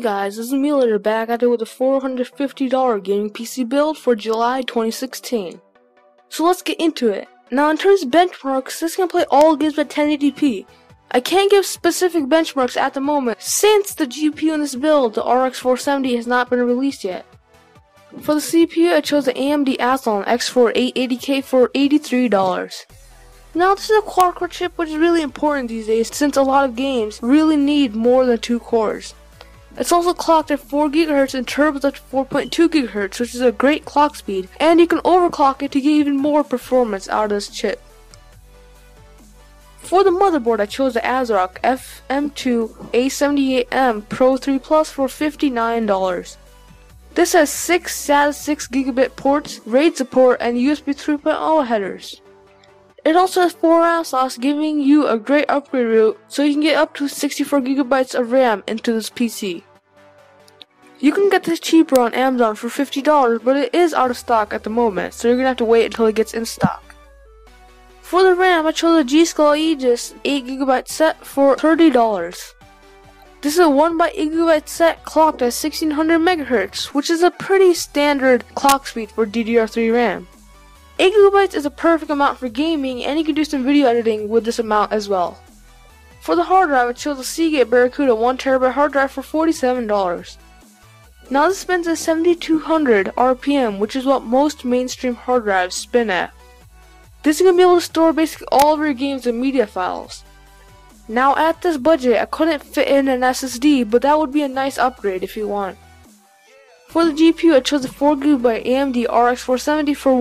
guys, this is Emulator back at it with a $450 gaming PC build for July 2016. So let's get into it. Now in terms of benchmarks, this can play all games at 1080p. I can't give specific benchmarks at the moment since the GPU in this build, the RX 470, has not been released yet. For the CPU, I chose the AMD Athlon X4 880K for $83. Now this is a quad-core chip, which is really important these days since a lot of games really need more than 2 cores. It's also clocked at 4 GHz and turbos up to 4.2 GHz, which is a great clock speed, and you can overclock it to get even more performance out of this chip. For the motherboard, I chose the ASRock FM2 A78M Pro 3 Plus for $59. This has 6 SATA 6 gigabit ports, RAID support, and USB 3.0 headers. It also has 4 RAM slots, giving you a great upgrade route so you can get up to 64 GB of RAM into this PC. You can get this cheaper on Amazon for $50, but it is out of stock at the moment, so you're going to have to wait until it gets in stock. For the RAM, I chose a G-Skill Aegis 8 GB set for $30. This is a 1x8 GB set clocked at 1600 MHz, which is a pretty standard clock speed for DDR3 RAM. 8 GB is a perfect amount for gaming, and you can do some video editing with this amount as well. For the hard drive, I chose the Seagate Barracuda 1TB hard drive for $47. Now this spins at 7200 RPM, which is what most mainstream hard drives spin at. This is going to be able to store basically all of your games and media files. Now at this budget, I couldn't fit in an SSD, but that would be a nice upgrade if you want. For the GPU, I chose the 4GB AMD RX 470 for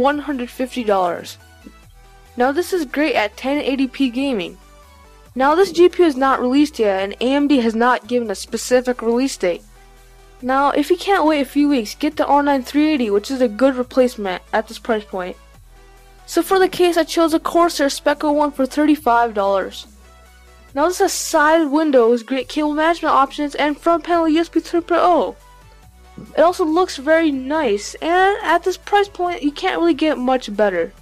$150. Now this is great at 1080p gaming. Now this GPU is not released yet, and AMD has not given a specific release date. Now if you can't wait a few weeks, get the R9 380, which is a good replacement at this price point. So for the case, I chose a Corsair Spec 01 for $35. Now this has side windows, great cable management options, and front panel USB 3.0. It also looks very nice, and at this price point, you can't really get much better.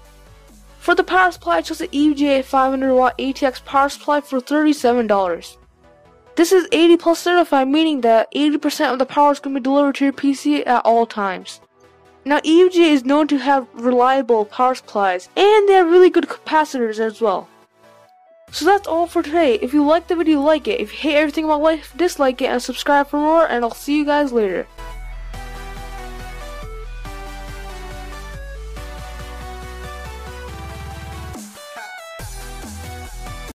For the power supply, I chose the EVGA 500W ATX power supply for $37. This is 80 plus certified, meaning that 80% of the power is going to be delivered to your PC at all times. Now EVGA is known to have reliable power supplies, and they have really good capacitors as well. So that's all for today. If you liked the video, like it. If you hate everything about life, dislike it and subscribe for more, and I'll see you guys later.